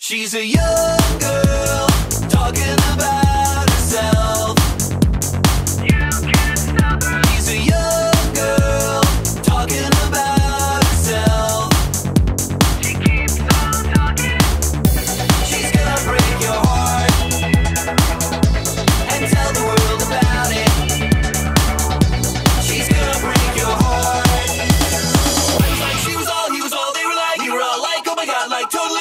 She's a young girl talking about herself. You can't stop her. She's a young girl talking about herself. She keeps on talking. She's gonna break your heart and tell the world about it. She's gonna break your heart. Like she was all, he was all, they were all like, oh my god, like totally.